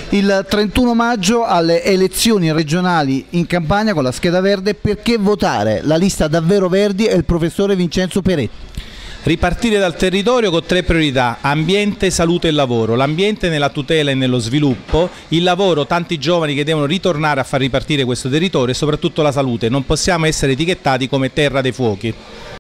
Il 31 maggio alle elezioni regionali in Campania con la scheda verde, perché votare? La lista Davvero Verdi e il professore Vincenzo Peretti. Ripartire dal territorio con 3 priorità: ambiente, salute e lavoro. L'ambiente nella tutela e nello sviluppo, il lavoro, tanti giovani che devono ritornare a far ripartire questo territorio, e soprattutto la salute. Non possiamo essere etichettati come terra dei fuochi.